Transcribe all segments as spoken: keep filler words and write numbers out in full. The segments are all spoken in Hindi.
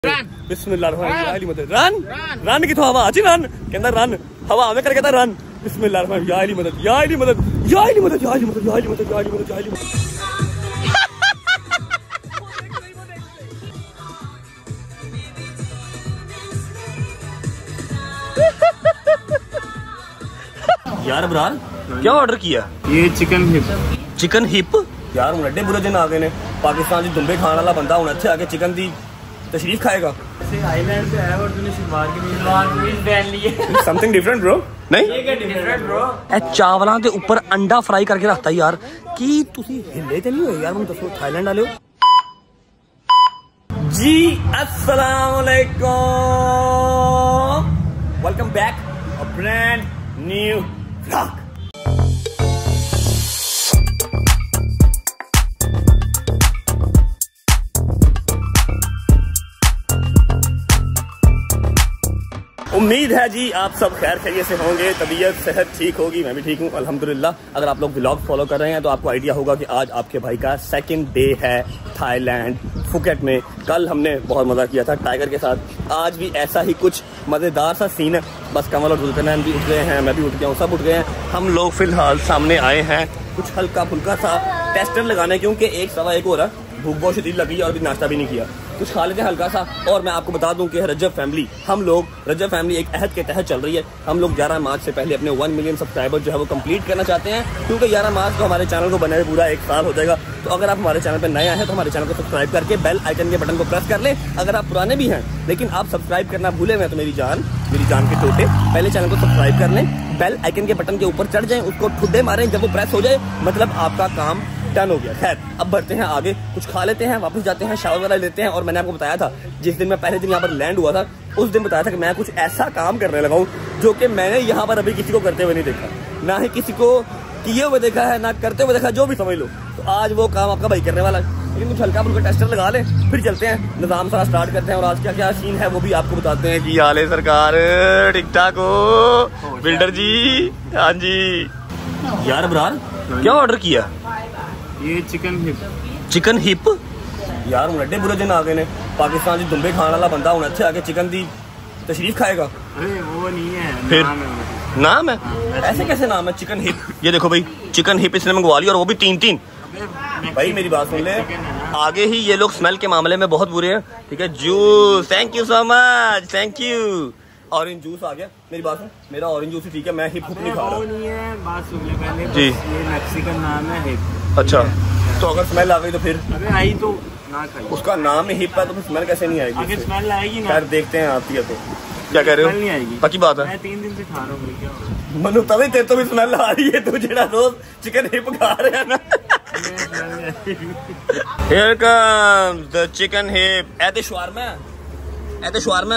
बिस्मिल्लाहिर्रहमानिर्रहीम रन रन किथों हवा आची रन कहंदा रन हवा आवे कर कहंदा रन बिस्मिल्लाहिर्रहमानिर्रहीम या अली मदद या अली मदद या अली मदद या अली मदद या अली मदद या अली मदद या अली मदद यार इमरान क्या ऑर्डर किया? ये चिकन हिप। चिकन हिप यार हूँ एडे बुरे दिन आ गए ने पाकिस्तान च दुम्बे खाने वाला बंदा हूँ इत्थे आके चिकन दी तशरीफ खाएगा। आइलैंड से है और तूने शिमार की मीज़बान पहन ली है। Something different bro. नहीं ये क्या डिफरेंट ब्रो? ए चावलां दे ऊपर अंडा फ्राई करके रखता यार की तुसी हिले ते नहीं होए यार? मैनूं दसो थाईलैंड वाले हो जी। अस्सलाम वालेकुम, welcome back a brand new vlog. उम्मीद है जी आप सब खैर खैरियत से होंगे, तबीयत सेहत ठीक होगी, मैं भी ठीक हूँ अल्हम्दुलिल्लाह। अगर आप लोग व्लॉग फॉलो कर रहे हैं तो आपको आइडिया होगा कि आज आपके भाई का सेकंड डे है थाईलैंड फुकेट में। कल हमने बहुत मज़ा किया था टाइगर के साथ, आज भी ऐसा ही कुछ मज़ेदार सा सीन है। बस कमल और जुल्करनैन भी उठ गए हैं, मैं भी उठ गया हूँ, सब उठ गए हैं। हम लोग फिलहाल सामने आए हैं कुछ हल्का फुल्का सा टेस्टर लगाने, क्योंकि एक सवा एक हो रहा, भूख बहुत शदीद लगी है और भी नाश्ता भी नहीं किया, कुछ खा लेते हैं हल्का सा। और मैं आपको बता दूं कि रजब फैमिली, हम लोग रजब फैमिली एक अहद के तहत चल रही है। हम लोग ग्यारह मार्च से पहले अपने वन मिलियन सब्सक्राइबर जो है वो कंप्लीट करना चाहते हैं, क्योंकि ग्यारह मार्च को हमारे चैनल को बने हुए पूरा एक साल हो जाएगा। तो अगर आप हमारे चैनल पर नए आए हैं तो हमारे चैनल को सब्सक्राइब करके बेल आइकन के बटन को प्रेस कर लें। अगर आप पुराने भी हैं लेकिन आप सब्सक्राइब करना भूले हुए हैं तो मेरी जान मेरी जान के टोटे, पहले चैनल को सब्सक्राइब कर लें, बेल आइकन के बटन के ऊपर चढ़ जाएं, उसको ठुड्डे मारें, जब वो प्रेस हो जाए मतलब आपका काम डन हो गया। खैर अब बढ़ते हैं आगे, कुछ खा लेते हैं, वापस जाते हैं, शावर वगैरह लेते हैं। और मैंने आपको बताया था जिस दिन मैं पहले दिन यहाँ पर लैंड हुआ था उस दिन बताया था कि मैं कुछ ऐसा काम करने लगा हूँ जो कि मैंने यहाँ पर अभी किसी को करते हुए नहीं देखा, ना ही किसी को किए हुए देखा है, ना करते हुए देखा, जो भी समझ लो। तो आज वो काम आपका भाई करने वाला है, लेकिन कुछ हल्का फुल्का टेस्टर लगा ले, फिर चलते हैं, निजाम सारा स्टार्ट करते हैं और आज क्या क्या सीन है वो भी आपको बताते हैं। कि हाल है सरकार, ठीक ठाक हो बिल्डर जी? हाँ जी। यार इमरान क्या ऑर्डर किया? ये चिकन हिप। चिकन हिप यार हूँ एडे बुरे दिन आ गए ने पाकिस्तान च दुम्बे खाने वाला बंदा हूँ इत्थे आके चिकन दी तशरीफ खाएगा। अरे वो नहीं है, फिर नाम है, नाम है? हाँ, ऐसे कैसे नाम है चिकन हिप? ये देखो भाई चिकन हिप इसने मंगवा लिया और वो भी तीन तीन। भाई मेरी बात सुन ले, आगे ही ये लोग स्मेल के मामले में बहुत बुरे हैं, ठीक है? Juice, thank you so much, thank you. Orange juice आ गया, मेरी बात सुन, मेरा ऑरेंज जूस ही ठीक है, मैं हिप हुप नहीं खा रहा। नहीं है, बात सुन ले पहले जी। ये मैक्सिकन नाम है हिप। अच्छा तो अगर स्मेल आ गई तो फिर? अरे आई तो ना खाई, उसका नाम ही हिप है तो फिर स्मेल कैसे नहीं आएगी? आगे स्मेल आएगी ना। खैर देखते हैं आती है तो। क्या कह रहे हो? नहीं आएगी, पक्की बात है। मैं तीन दिन से खा रहा हूँ। क्या मनु तभी तेरे तो भी स्मेल आ रही है, तू जेड़ा रोज चिकन हिप खा रहे हैं ना। Here comes the chicken hip. ऐ ते शवारमा, ऐ ते शवारमा।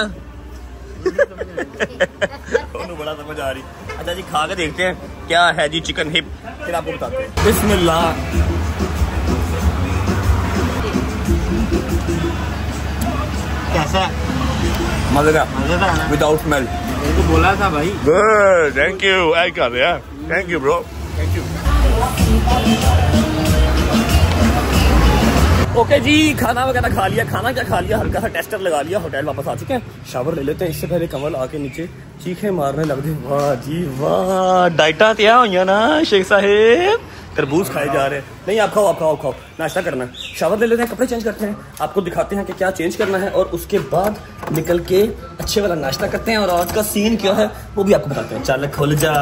उन्हें बड़ा समझ आ रही। अच्छा जी खा के देखते हैं क्या है जी चिकन हिप, फिर आपको बताते हैं। बिस्मिल्लाह। कैसा? मजेदार, मजेदार है विदाउट स्मेल। तो बोला था भाई। Good, thank you. आई कर रहा है, thank you bro, thank you. Okay जी, खाना वगैरह खा लिया। खाना क्या खा लिया, हल्का सा टेस्टर लगा लिया, होटल वापस आ चुके हैं, शावर ले लेते हैं। इससे पहले कमल आके नीचे चीखे मारने लग गए। वाह जी वाह, डाइटा तैयार हुई ना शेख साहेब, तरबूज खाए जा रहे हैं। नहीं आप खाओ, आप खाओ, खाओ, नाश्ता करना है। शावर ले लेते हैं, कपड़े चेंज करते हैं, आपको दिखाते हैं कि क्या चेंज करना है और उसके बाद निकल के अच्छे वाला नाश्ता करते हैं और आज का सीन क्या है वो भी आपको बताते हैं। चल खुल जा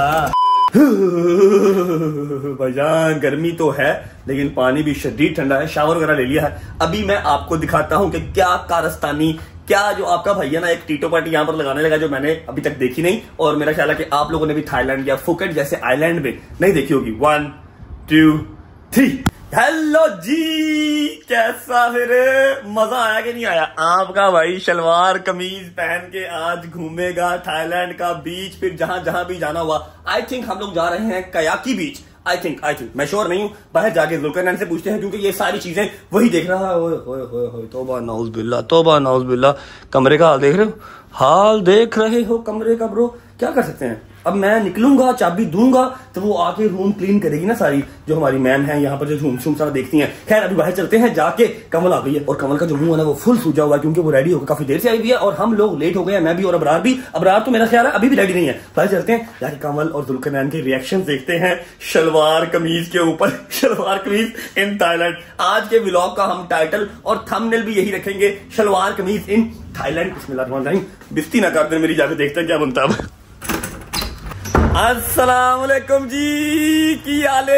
भाईजान, गर्मी तो है लेकिन पानी भी शदीद ठंडा है। शावर वगैरह ले लिया है, अभी मैं आपको दिखाता हूँ कि क्या कारस्तानी, क्या जो आपका भैया ना एक टीटो पार्टी यहाँ पर लगाने लगा जो मैंने अभी तक देखी नहीं, और मेरा ख्याल है कि आप लोगों ने भी थाईलैंड या फुकेट जैसे आइलैंड में नहीं देखी होगी। One two three. हेलो जी, कैसा फिर मजा आया कि नहीं आया? आपका भाई शलवार कमीज पहन के आज घूमेगा थाईलैंड का बीच, फिर जहां जहां भी जाना हुआ। आई थिंक हम लोग जा रहे हैं कयाकी beach, I think I think मैं श्योर नहीं हूं, बाहर जाके जुल्करनैन से पूछते हैं क्योंकि ये सारी चीजें वही देख रहा है। ओए ओए ओए ओए, तौबा नाउज बिल्ला, तौबा नाउज बिल्ला। कमरे का हाल देख रहे हो, हाल देख रहे हो कमरे का ब्रो, क्या कर सकते हैं? अब मैं निकलूंगा, चाबी दूंगा तो वो आके रूम क्लीन करेगी ना सारी, जो हमारी मैम है यहाँ पर जो रूम शूम सारा देखती हैं। खैर अभी बाहर चलते हैं, जाके कमल आ गई है और कमल का जो मुंह है ना वो फुल सूजा हुआ है क्योंकि वो रेडी होकर काफी देर से आई हुई है और हम लोग लेट हो गए हैं, मैं भी और अबरार भी। अबरार तो मेरा ख्याल है अभी भी रेडी नहीं है। बाहर चलते हैं, जाके कमल और जुल्करनैन के रिएक्शन देखते हैं शलवार कमीज के ऊपर। शलवार कमीज इन थाईलैंड। आज के व्लॉग का हम टाइटल और थंबनेल भी यही रखेंगे, शलवार कमीज इन थाईलैंड। बिस्मिल्लाहिर्रहमानिर्रहीम। बिस्ती ना कर दे मेरी, जाके देखते हैं क्या बनता है। अस्सलाम वालेकुम जी, की हाले?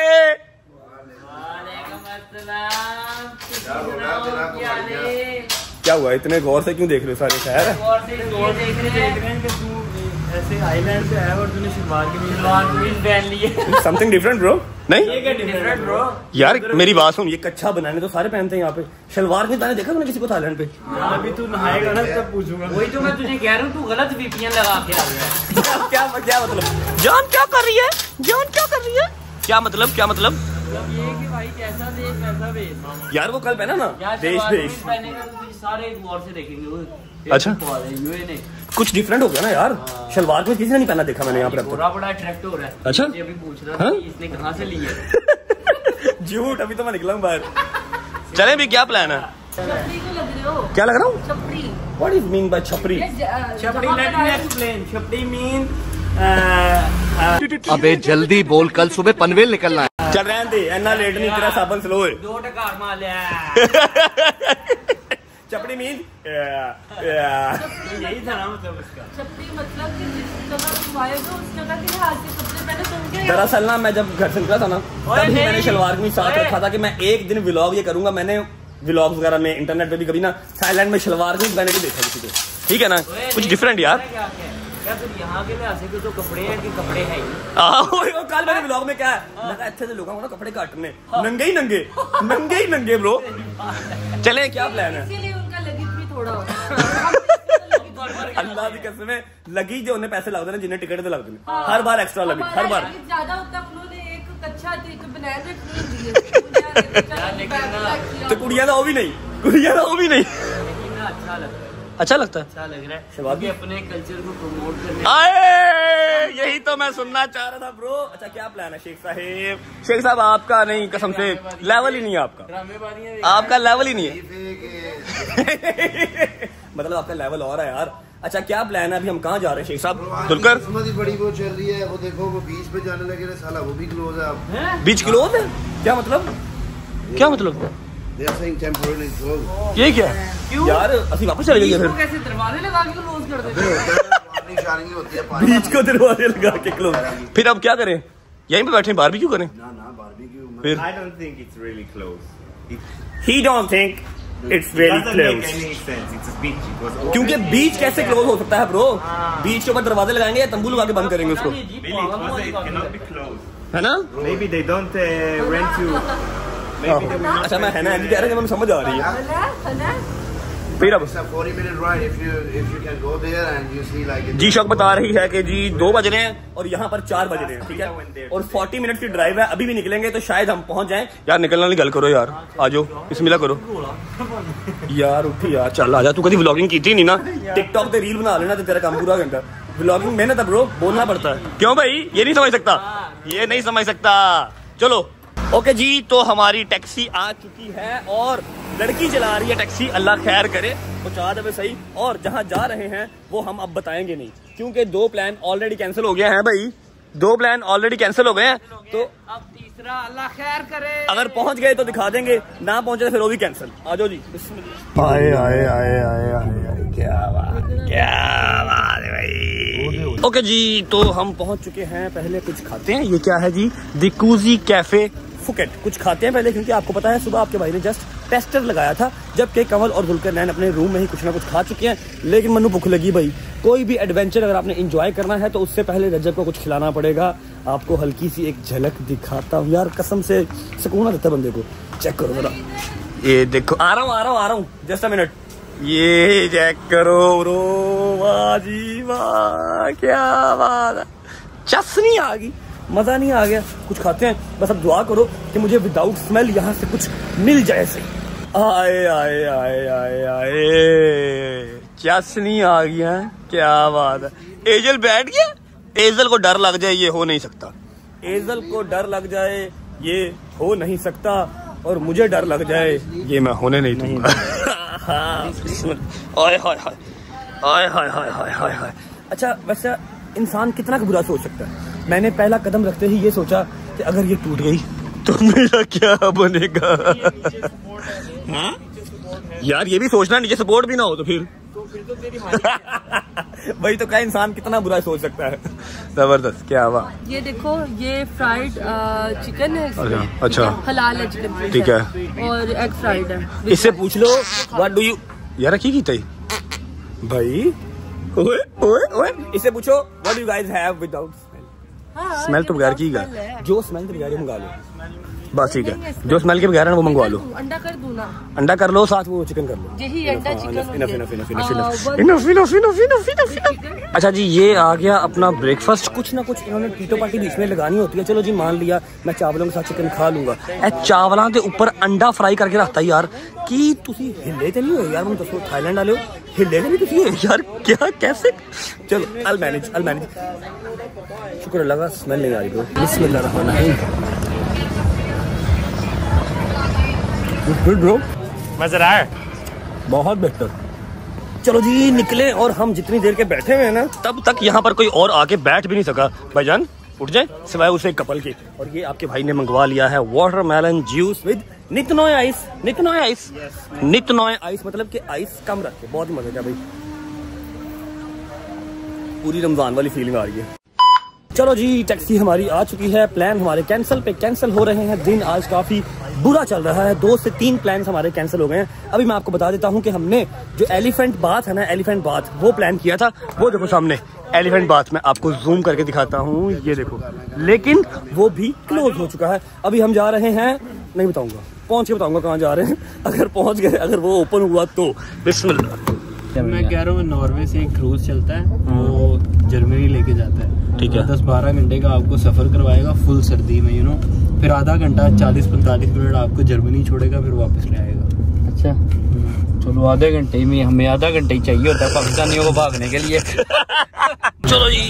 क्या हुआ, इतने गौर से क्यों देख रहे हो सारे? खैर ऐसे आइलैंड से है और तूने शलवार कमीज पहन ली है। Something different bro. नहीं ये क्या डिफरेंट ब्रो यार, मेरी बात सुन, ये कच्छा बनाने तो सारे पहनते हैं यहाँ पे, शलवार कमीज पहने देखा मैंने किसी को थाईलैंड पे? अभी तू नहाएगा ना तब पूछूंगा। वही तो मैं तुझे कह रहा हूँ, तू गलत वीपीएन लगा के आ गया। क्या क्या मतलब? जान क्या कर रही है? जान क्या कर रही है? क्या मतलब? क्या मतलब? ये कि भाई कैसा देश वैसा भेज। यार वो कल पहना ना देश देश, सारे गौर से देखेंगे। अच्छा कुछ डिफरेंट हो गया ना यार। शलवार में किसी ने नहीं पहना देखा मैंने यहाँ पर। बड़ा बड़ा अट्रैक्ट हो रहा है। अच्छा अभी पूछ रहा था इसने कहाँ से ली है। झूठ, अभी तो मैं निकला हूँ बाहर। चले भी, क्या प्लान है? छपरी को लग रहे हो? क्या लग रहा हूँ? छपरी। What is mean by छपरी? छपरी लेट मी एक्सप्लेन। छपरी मीन अबे जल्दी बोल, कल सुबह पनवेल निकलना है। चल रहने दे, इतना लेट नहीं, तेरा साबन स्लो है। दो टका मार लिया। छपरी मीन यही था ना मतलब उसका। छपरी मतलब कि जिस जगह तुम आए हो उस जगह के लिहाज से कपड़े पहने तुम क्या? दरअसल ना मैं जब घर से निकला था ना तभी मैंने शलवार कमीज साथ रखा था कि मैं एक दिन व्लॉग ये करूंगा। मैंने व्लॉग वगैरह में इंटरनेट पे भी कभी ना थाईलैंड में शलवार कमीज पहने के देखा किसी को, ठीक है ना? कुछ डिफरेंट यार। क्या क्या सिर्फ यहाँ के लिहाज से जो कपड़े हैं कि कपड़े हैं ही। कल मैंने व्लॉग में क्या है, लगा अच्छे से लोगों को ना कपड़े काटने, नंगे ही नंगे, नंगे ही नंगे ब्रो। चले, क्या प्लान है? इसीलिए उनका लगेज भी थोड़ा होता है। अल्लाह की कसम है, लगी जो उन्हें पैसे लगते हैं जिन्हें टिकट पे लगते हैं, हर बार एक्स्ट्रा लगी, हर बार ज्यादा होता है। उन्होंने एक कच्चा एक बनाया तो कुड़िया ना वो भी नहीं, कुड़िया ना वो भी नहीं। अच्छा लगता है। अच्छा लगता है, अच्छा लग रहा है क्योंकि अपने कल्चर को प्रमोट करने। आए, यही तो मैं सुनना चाह रहा था ब्रो। अच्छा क्या प्लान है शेख साहब? शेख साहब आपका नहीं, कसम से लेवल ही नहीं है आपका, आपका लेवल ही नहीं है। मतलब आपका लेवल और है यार। अच्छा क्या प्लान है? अभी हम कहाँ जा रहे हैं शेख साहब? दुलकर बड़ी वो चल रही है, वो देखो वो बीच पे जाने लगे साला, वो भी क्लोज है। आप बीच क्लोज है? क्या मतलब? क्या मतलब? ये क्या क्यों? यार असी वापस चले गए फिर। कैसे दरवाजे लगा के क्लोज कर देते हैं? बीच को दरवाजे लगा के क्लोज। फिर अब क्या करें? यहीं पे बैठे बारबेक्यू करें? ना ना बारबेक्यू फिर I don't think it's really close. It he don't think it's very doesn't make close. any sense. It's a beach. It was open. क्योंकि बीच कैसे क्लोज हो सकता है ब्रो? बीच के ऊपर दरवाजे लगाएंगे या तंबू लगा के बंद करेंगे उसको, Really, it, was, it cannot be closed. है ना? Maybe they don't uh, rent you. Maybe they will not. अच्छा मैं है ना कह रहा हूँ, समझ आ रही है। है ना? फिर अब It's a forty minute ride if you if you can go there and you see like जी शौक बता रही है कि जी दो बज रहे हैं और यहाँ पर चार बज रहे हैं, ठीक है? और चालीस मिनट की ड्राइव है, अभी भी निकलेंगे तो शायद हम पहुंच जाएं। यार निकलना नहीं, गल करो यार, आ जाओ, बिस्मिल्लाह करो यार। उठी यार, चल आ जा। तू कभी व्लॉगिंग की थी नहीं ना? टिकटॉक पे रील बना लेना तो तेरा काम पूरा घंटा। व्लॉगिंग मेहनत है ब्रो, बोलना पड़ता है। क्यों भाई? ये नहीं समझ सकता, ये नहीं समझ सकता। चलो ओके जी, तो हमारी टैक्सी आ चुकी है और लड़की चला रही है टैक्सी, अल्लाह खैर करे, पहुंचा दे सही। और जहां जा रहे हैं वो हम अब बताएंगे नहीं क्योंकि दो प्लान ऑलरेडी कैंसिल हो गए हैं भाई, दो प्लान ऑलरेडी कैंसिल हो गए हैं। तो अब तीसरा अल्लाह खैर करे। अगर पहुंच गए तो दिखा देंगे, ना पहुंचे फिर वो भी कैंसिल। आ जाओ जी। आए आए आए आए आए, क्या बात, क्या बात है भाई। ओके जी, तो हम पहुंच चुके हैं। पहले कुछ खाते हैं। ये क्या है जी? The cozy cafe Phuket. कुछ खाते हैं पहले, क्योंकि आपको पता है सुबह आपके भाई ने जस्ट टेस्टर लगाया था, जबकि कमल और जुल्करनैन अपने रूम में ही कुछ ना कुछ खा चुके हैं। लेकिन मनु भूख लगी भाई। कोई भी एडवेंचर अगर आपने एंजॉय करना है तो उससे पहले रजब को कुछ खिलाना पड़ेगा। आपको हल्की सी एक झलक दिखाता हूँ यार, कसम से सुकून देता बंदे को। चेक करो जरा, ये देखो, आ रहा हूँ आ रहा हूँ आ रहा हूँ जस्ट अ मिनट। ये चेक करो ब्रो, वाह जी वाह, क्या बात है। चसनी आ गई, मजा नहीं आ गया। कुछ खाते हैं, बस अब दुआ करो कि मुझे विदाउट स्मेल यहाँ से कुछ मिल जाए सही। आए आए आए आए आए, चसनी आ गई है, क्या बात है। एजल बैठ गया, एजल को डर लग जाए ये हो नहीं सकता, एजल को डर लग जाए ये हो नहीं सकता, और मुझे डर लग जाए ये मैं होने नहीं दूंगा। हाय हाय हाय हाय हाय हाय हाय हाय हाय। अच्छा वैसे इंसान कितना बुरा सोच सकता है। मैंने पहला कदम रखते ही ये सोचा कि अगर ये टूट गई तो मेरा क्या बनेगा। हाँ यार ये भी सोचना, नीचे सपोर्ट भी ना हो तो फिर तो फिर तो तेरी वही तो क्या इंसान कितना बुरा सोच सकता है। जबरदस्त, क्या हुआ? ये देखो ये फ्राइड चिकन है। अच्छा अच्छा हलाल है चिकन, ठीक है, और एग फ्राइड है। इससे पूछ लो व्हाट डू यू यार रखी की तई भाई। ओए ओए ओए इससे पूछो what do you guys have without smell. Smell तो बगैर की है, जो स्मेल के बगैर मंगा लो बस, ठीक है, जो स्मेल के बगैर है वो मंगवा लो। अंडा कर दूं ना? अंडा कर लो, साथ वो चिकन कर लो। यही अंडा चिकन। अच्छा जी ये आ गया अपना ब्रेकफास्ट। कुछ ना कुछ इन्होंने टीटो पार्टी बीच में लगानी होती है। चलो जी मान लिया मैं चावलों के साथ चिकन खा लूंगा। ए चावलों के ऊपर अंडा फ्राई करके रखता है यार। की तुसी हिले तो नहीं हो यार, मैं दसो थाईलैंड वाले हो, हिले तो नहीं तुसी यार, क्या कैसे? चलो अल मैनेज अल मैनेज। शुक्र अल्लाह का स्मेल नहीं आ रही ब्रो। बिस्मिल्लाह रहमान रहीम। ब्रो मजा आ रहा है, बहुत बेहतर। चलो जी निकले, और हम जितनी देर के बैठे हुए हैं ना तब तक यहाँ पर कोई और आके बैठ भी नहीं सका। भाईजान उठ जाए सिवाय उसे कपल के। और ये आपके भाई ने मंगवा लिया है वाटरमेलन जूस विद नितनॉय आइस। नितनॉय आइस नितनॉय आइस मतलब कि आइस कम रख के, बहुत मजे का भाई। पूरी रमजान वाली फीलिंग आ रही है। चलो जी टैक्सी हमारी आ चुकी है। प्लान हमारे कैंसिल पे कैंसिल हो रहे हैं। दिन आज काफी बुरा चल रहा है, दो से तीन प्लान हमारे कैंसिल हो गए हैं। अभी मैं आपको बता देता हूं कि हमने जो एलिफेंट बाथ है ना, एलिफेंट बाथ वो प्लान किया था। वो देखो सामने एलिफेंट बाथ, मैं आपको जूम करके दिखाता हूं, ये देखो, लेकिन वो भी क्लोज हो चुका है। अभी हम जा रहे हैं, नहीं बताऊंगा, पहुंच के बताऊंगा कहाँ जा रहे हैं। अगर पहुंच गए, अगर वो ओपन हुआ तो बिस्मिल्लाह। मैं कह रहा हूँ नॉर्वे से एक क्रूज चलता है, वो जर्मनी लेके जाता है। ठीक है, दस बारह घंटे का आपको सफर करवाएगा फुल सर्दी में, यू नो। फिर आधा घंटा चालीस पैंतालीस मिनट आपको जर्मनी छोड़ेगा, फिर वापस ले आएगा। अच्छा चलो आधे घंटे में, हमें आधा घंटे ही चाहिए होता है पाकिस्तानियों को भागने के लिए। चलो जी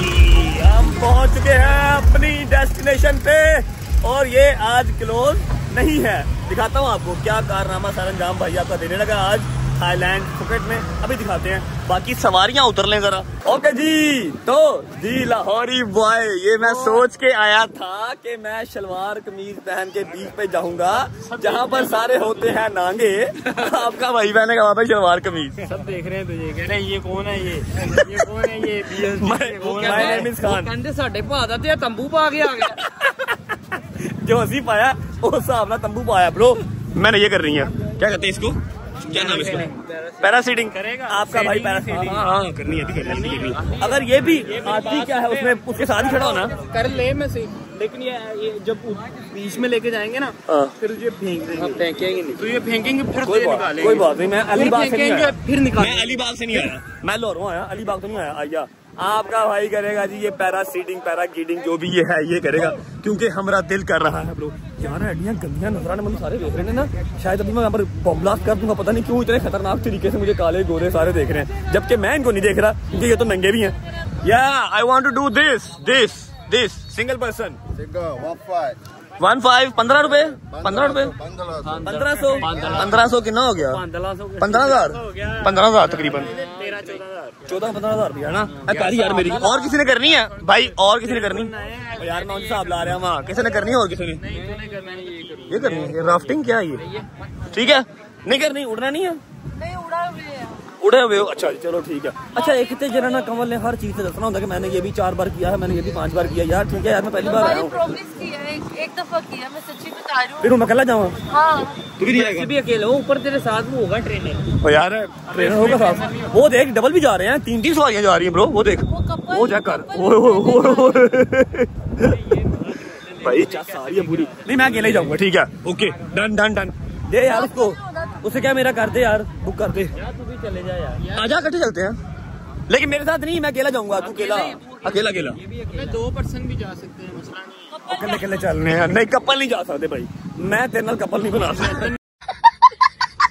हम पहुंच चुके हैं अपनी डेस्टिनेशन पे, और ये आज क्लोज नहीं है। दिखाता हूँ आपको क्या कारनामा सरंजाम भाई आपका देने लगा आज थाईलैंड फुकेट में। अभी दिखाते हैं, बाकी सवारियां उतर लें जरा। ओके जी, तो जी लाहौरी बॉय, ये मैं सोच के आया था कि मैं शलवार कमीज पहन के बीच पे जाऊंगा जहां पर सारे होते हैं नांगे। आपका भाई पहने का भाई शलवार कमीज। सब देख रहे हैं तुझे, कह रहे हैं ये कौन है, ये ये कौन है, ये माय नेम इज खान। कहते साढ़े भादा ते तंबू पा के आ गया। जो हंसी पाया उस हिसाब ना तंबू पाया ब्रो। मैंने ये कर रही है, क्या कहते हैं इसको, क्या नाम है इसका? पैरासीडिंग करेगा आपका भाई, पैरासीडिंग हाँ हाँ करनी है, करनी है। अगर ये भी आदमी क्या है उसमें उसके साथ ही खड़ा होना कर ले में से, लेकिन ये ये जब बीच में लेके जाएंगे ना फिर ये फेंक देंगे, फेंकेंगे नहीं तो ये फेंकेंगे फिर कोई बात कोई बात नहीं। मैं अलीबाग से नहीं आया, फिर निकाल मैं अलीबाग से नहीं आया, मैं लाहौरों आया, अलीबाग तो नहीं आया। आया आपका भाई करेगा जी ये पैरासीडिंग पैराग्लाइडिंग जो भी ये है ये करेगा, क्योंकि हमारा दिल कर रहा है ब्रो। यार हड्डियां गंदियां नजर आने मतलब सारे देख रहे हैं ना, शायद अभी मैं यहाँ पर बॉम्ब ब्लास्ट कर दूंगा। पता नहीं क्यों इतने खतरनाक तरीके से मुझे काले गोरे सारे देख रहे हैं, जबकि मैं इनको नहीं देख रहा क्योंकि ये तो नंगे भी हैं। Yeah I want to do this this this single person one five पंद्रह रुपए पंद्रह रुपए पंद्रह सौ पंद्रह सौ कितना हो गया? पंद्रह हजार पंद्रह हजार तकरीबन चौदह पंद्रह हजार रुपया ना। कारी यार मेरी और किसी ने करनी है भाई, और किसी ने करनी यार, मैं हिसाब ला रहा हूँ वहाँ, किसी ने करनी है और किसी ने ये करनी है। ये राफ्टिंग क्या है ये? ठीक है नहीं करनी, उड़ना नहीं है, उड़े हुए हो। अच्छा चलो ठीक है। अच्छा एक थे जना कंवल ने हर चीज से दसना होता है कि मैंने ये भी चार बार किया है, मैंने ये भी पांच बार किया। यार ठीक है यार, मैं पहली बार आया हूँ, एक दफा किया, मैं सच्ची बता रही हूँ। फिर मैं अकेला जाऊँ? हाँ तू भी जाएगा? भी अकेले हो, ऊपर तेरे साथ वो होगा ट्रेनर। यार ट्रेनर होगा साथ, वो देख डबल भी जा रहे हैं, तीन तीन सवारियां जा रही है ब्रो। वो देख वो चेक कर भाई सारी है पूरी। नहीं मैं अकेले ही जाऊंगा, ठीक है ओके डन डन डन। दे यार उसको, उसे क्या मेरा कर दे यार, बुक कर दे यार, तू भी चले जा यार। आजा इकट्ठे चलते हैं, लेकिन मेरे साथ नहीं, मैं अकेला जाऊंगा। तू अकेला अकेला अकेला दो पर्सन भी जा सकते हैं, मसला नहीं। अकेले अकेले चलने हैं, नहीं कपल नहीं जा सकते भाई, मैं तेरे नाल कपल नहीं बना सकता।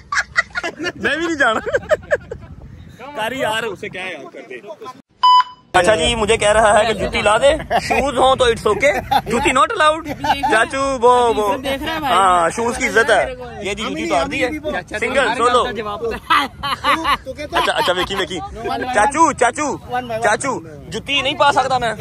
मैं भी नहीं जाना कारी यार, उसे क्या यार कर दे। अच्छा जी, मुझे कह रहा है कि जूती ला दे, शूज हो तो इट्स ओके, जूती नॉट अलाउड। चाचू वो वो हाँ, शूज की इज्जत है। ये जी जूती तो आती है, सिंगल सोलो। अच्छा अच्छा, वेकी वेकी चाचू चाचू चाचू जूती नहीं पा सकता मैं।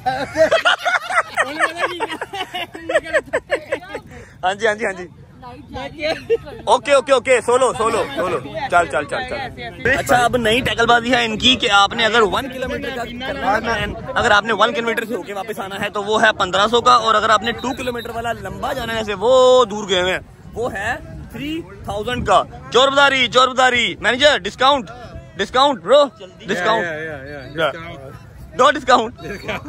हाँ जी हाँ जी हाँ जी, okay okay okay, solo solo solo, चल चल चल चल। अच्छा, अब नई टैकलबाजी है इनकी कि आपने अगर वन किलोमीटर का करना है, अगर आपने वन किलोमीटर से होके वापस आना है तो वो है पंद्रह सौ का, और अगर आपने टू किलोमीटर वाला लंबा जाना है, जैसे वो दूर गए हुए हैं, वो है थ्री थाउजेंड का। चोर बदारी चोर बदारी manager, discount discount bro, discount, no discount.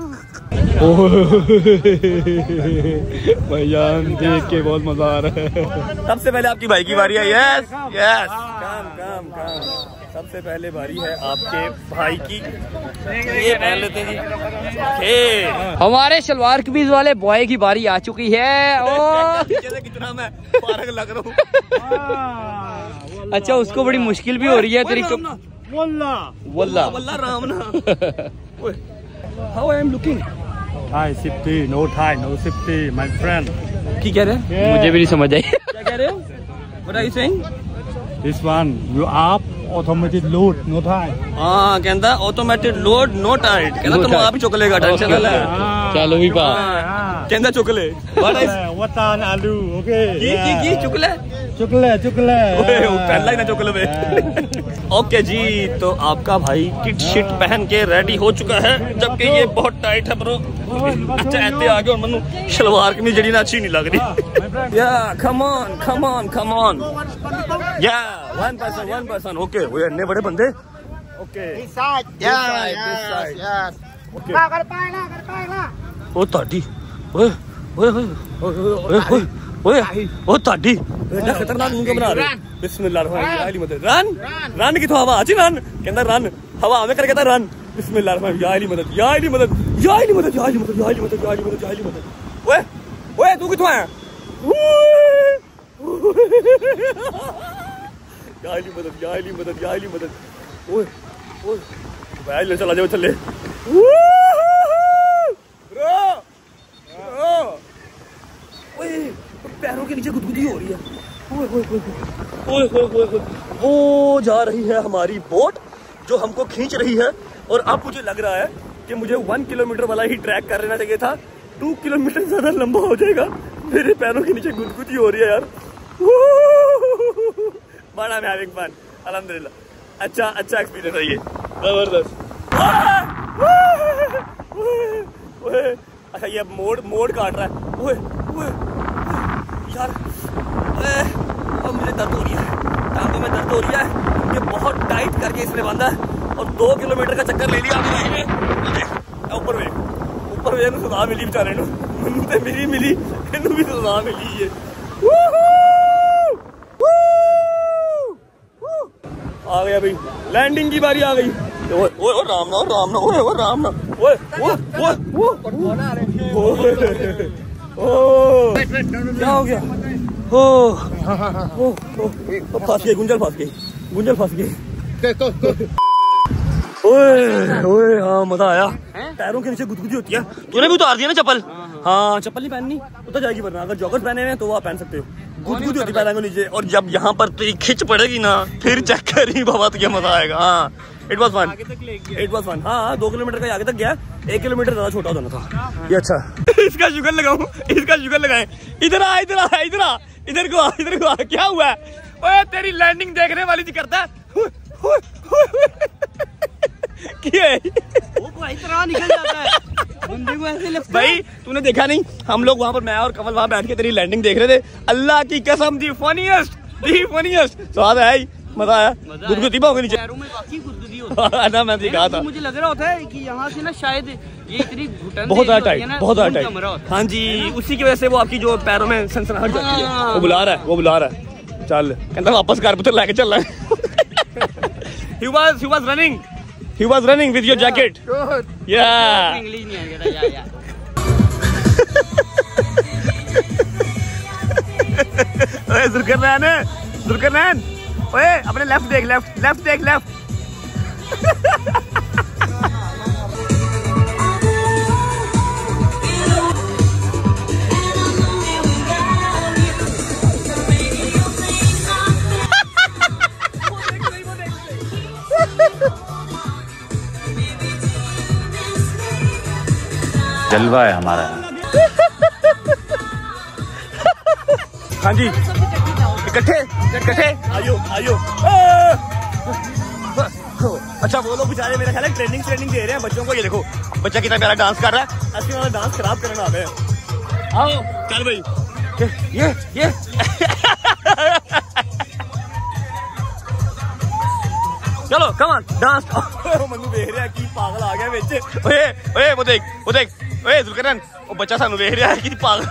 भैयान देख के बहुत मजा आ रहा है। सबसे पहले आपकी भाई की बारी है। यस यस, काम काम काम। सबसे पहले बारी है आपके भाई की, ये पहन लेते हैं। हमारे शलवार कमीज वाले बॉय की बारी आ चुकी है। और कितना मैं पारक लग रहा हूँ। अच्छा, उसको बड़ी मुश्किल भी हो रही है तेरी। वल्ला वल्ला वल्ला राम ना। How I am looking? Thai safety, no Thai, no safety, my friend. की कह रहे हैं? मुझे भी नहीं समझ आई। क्या कह रहे हो? What are you saying? This one, you up, automatic load, no Thai. हाँ, कहता ऑटोमेटेड लोड नो टाइट। कहता तुम आप ही चुक लेगा, टेंशन ना ले। चलो भी पा। कहता चुक ले। What on alu, okay? की की की चुक ले। चुकले चुकले। ओए, वो पहला ही ना चुक ले। ओके जी, तो आपका भाई किट शिट पहन के रेडी हो चुका है, जबकि ये बहुत टाइट है ब्रो। अच्छा, ऐसे आगे और मनु शलवार कमीज जड़ी ना अच्छी नहीं लग रही। Yeah come on come on come on, yeah one person one person. Okay, वो इतने बड़े बंदे। ओके, ओ ताड़ी, ओए ओए ओए ओए ओए ओ ताड़ी, एडा खतरनाक मुंह बना रहे। बिस्मिल्लाह मदद, रन रन की तो हवा आची, रन कहता रन, हवा में कर कहता रन। बिस्मिल्लाह या अली मदद, या अली मदद, या अली मदद, या अली मदद, या अली मदद, या अली मदद, या अली मदद। ओए ओए, तू किथों आया? या अली मदद, या अली मदद, या अली मदद। ओए ओए, भाई ले चला जाओ, चले ब्रो ब्रो। ओए, पैरों के नीचे गुदगुदी हो रही है। ओए ओए ओए ओए ओए ओए, वो जा रही है हमारी बोट जो हमको खींच रही है। और अब मुझे लग रहा है कि मुझे वन किलोमीटर वाला ही ट्रैक कर लेना चाहिए था, टू किलोमीटर ज्यादा लंबा हो जाएगा। मेरे पैरों के नीचे गुदगुदी हो रही है यार। बड़ा मैं हैविंग फन, अल्हम्दुलिल्लाह। अच्छा अच्छा एक्सपीरियंस है ये, जबरदस्त। अच्छा, ये मोड़ मोड़ काट रहा है। ओए ओए यार, अब मुझे दर्द हो रही है, टांगों में दर्द हो रही है। ये बहुत टाइट करके इसने बांधा है और दो किलोमीटर का चक्कर ले लिया आपने। ऊपर वे ऊपर वे सजा मिली बेचारे नू, मैनू मिली मिली, इनू भी सजा मिली है। आ गया भाई, लैंडिंग की बारी आ गई। ओए ओए राम ना, राम ना, ओए ओए राम ना, ओए ओए ओए ओए, क्या हो गया? ओ ओ फंस गई, गुंजल फंस गई, गुंजल फंस गई। ओए ओए, हाँ मजा आया। पैरों के नीचे गुदगुदी होती है। तूने भी उतार दिया ना चप्पल? हाँ, चप्पल नहीं पहननी, उतर जाएगी, वरना अगर जॉगर्स पहने हैं तो वो आप पहन सकते हो। गुदगुदी होती है पैरों के नीचे, और जब यहाँ पर तेरी खिंच पड़ेगी ना, फिर चेक करी बाबा, तो क्या मजा आएगा। हाँ, it was fun, it was fun. हाँ, दो किलोमीटर का आगे तक गया, एक किलोमीटर ज्यादा छोटा होना था ये। अच्छा, इसका शुगर लगाऊं, इसका शुगर लगाए। इधर आ, इधर आ, इधर आ, इधर को आ, इधर को आ। क्या हुआ? ओए, तेरी लैंडिंग देखने वाली थी करता है। वो भाई तरह निकल जाता है बंदे को ऐसे लगता है। भाई तूने देखा नहीं, हम लोग वहाँ पर, मैं और कमल वहाँ बैठ के तेरी लैंडिंग देख रहे थे। अल्लाह की कसम, दी फनीएस्ट, दी फनीएस्ट। स्वाद है, मजा आया। गुदगुदी हो गई नीचे, पैरों में बाकी गुदगुदी होती है ना, मैं दिखा था। मुझे लग रहा होता है कि यहाँ से ना शायद ये इतनी घुटन बहुत ज्यादा टाइट, बहुत ज्यादा टाइट। हाँ जी, उसी की वजह से वो आपकी जो पैरों में सनसनाहट जाती है। वो बुला रहा है, वो बुला रहा है। चल, कहता वापस कार पुत्र लेके चल रहा है। He was, he was running. He was running with your jacket. Good. Yeah. English नहीं आएगा या या। ओए जुल्करनैन, जुल्करनैन, ओए अपने लेफ्ट देख, लेफ्ट लेफ्ट देख, लेफ्ट। जलवा है हमारा। हाँ जी, इकट्ठे इकट्ठे आयो आयो। अच्छा वो लोग बेचारे मेरा ख्याल है ट्रेनिंग ट्रेनिंग दे रहे हैं बच्चों को। ये देखो बच्चा कितना प्यारा डांस कर रहा है, असली वाला डांस खराब करना आ गए। आओ चल भाई, ये ये चलो कम ऑन डांस। मनु देख रहा है कि पागल आ गया बेच। ओए ओए वो देख वो देख ओए जुलकरन, वो बच्चा सानू देख रहा है कि पागल।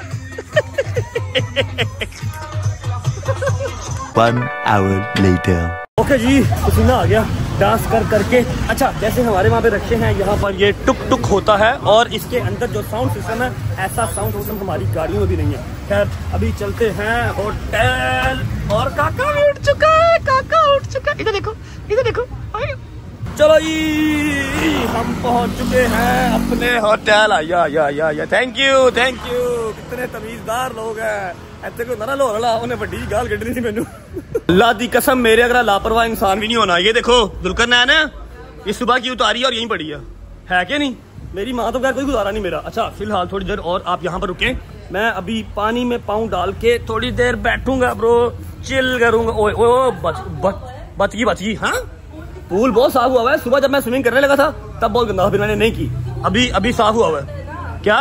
One hour later. Okay okay जी, पसीना आ गया डांस कर करके। अच्छा जैसे हमारे वहाँ पे रखे हैं यहाँ पर ये टुक टुक होता है और इसके अंदर जो साउंड सिस्टम है ऐसा साउंड सिस्टम हमारी गाड़ियों में भी नहीं है। खैर अभी चलते हैं होटल। और काका भी उठ चुका है, काका उठ चुका है। इधर देखो इधर देखो, चलो जी हम पहुँच चुके हैं अपने होटल। या या या या थैंक यू थैंक यू। कितने तमीजदार लोग हैं। ऐसे कोई ना लो रला उन्हें बड़ी गाल कटनी सी मैनू। अल्लाह दी कसम मेरे अगर लापरवाह इंसान भी नहीं होना। ये देखो दुलकर है ना, ये सुबह की उतारी है और यहीं पड़ी है, है क्या नहीं? मेरी माँ तो क्या कोई गुजारा नहीं मेरा। अच्छा फिलहाल थोड़ी देर और आप यहाँ पर रुके, मैं अभी पानी में पाँव डाल के थोड़ी देर बैठूंगा ब्रो, चिल करूंगा। ओए ओए बच बच बच गई बच गई। हाँ पूल बहुत साफ हुआ है। सुबह जब मैं स्विमिंग करने लगा था तब बहुत गंदा, फिर मैंने नहीं की। अभी अभी साफ हुआ हुआ है। क्या?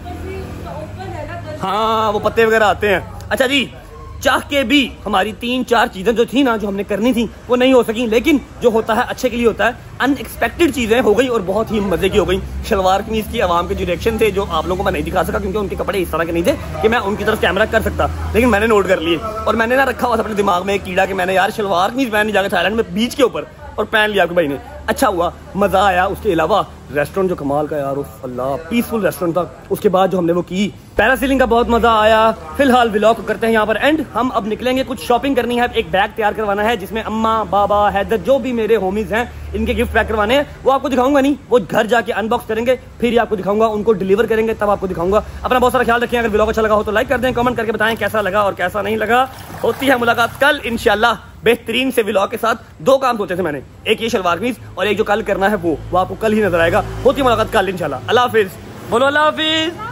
हाँ वो पत्ते वगैरह आते हैं। अच्छा जी, चाह के भी हमारी तीन चार चीजें जो थी ना, जो हमने करनी थी वो नहीं हो सकी, लेकिन जो होता है अच्छे के लिए होता है। अनएक्सपेक्टेड चीजें हो गई और बहुत ही मजे की हो गई। शलवार कमीज की आवाम के जो रिएक्शन थे जो आप लोगों को मैं नहीं दिखा सका क्योंकि उनके कपड़े इस तरह के नहीं थे कि मैं उनकी तरफ कैमरा कर सकता, लेकिन मैंने नोट कर लिए। और मैंने ना रखा हुआ था अपने दिमाग में एक कीड़ा कि मैंने यार शलवार कमीज पहन नहीं जाकर थाईलैंड में बीच के ऊपर, और पहन लिया आपके भाई ने। अच्छा हुआ, मजा आया। उसके अलावा रेस्टोरेंट जो कमाल का यार, उफ अल्लाह पीसफुल रेस्टोरेंट था। उसके बाद जो हमने वो की पैरासीलिंग का बहुत मजा आया। फिलहाल व्लॉग करते हैं यहाँ पर एंड। हम अब निकलेंगे, कुछ शॉपिंग करनी है, एक बैग तैयार करवाना है जिसमें अम्मा बाबा हैदर जो भी मेरे होमीज हैं इनके गिफ्ट पैक करवाने हैं। वो आपको दिखाऊंगा नहीं, वो घर जाके अनबॉक्स करेंगे फिर ही आपको दिखाऊंगा, उनको डिलीवर करेंगे तब आपको दिखाऊंगा। अपना बहुत सारा ख्याल रखें। अगर व्लॉग अच्छा लगा हो तो लाइक कर दें, कमेंट करके बताएं कैसा लगा और कैसा नहीं लगा। होती है मुलाकात कल इंशाल्लाह बेहतरीन से व्लॉग के साथ। दो काम सोचे थे मैंने, एक ये शलवार कमीज और एक जो कल करना है वो वो आपको कल ही नजर आएगा। होती है मुलाकात कल इंशाल्लाह। अल्लाह हाफिज, बोलो अल्लाह हाफिज।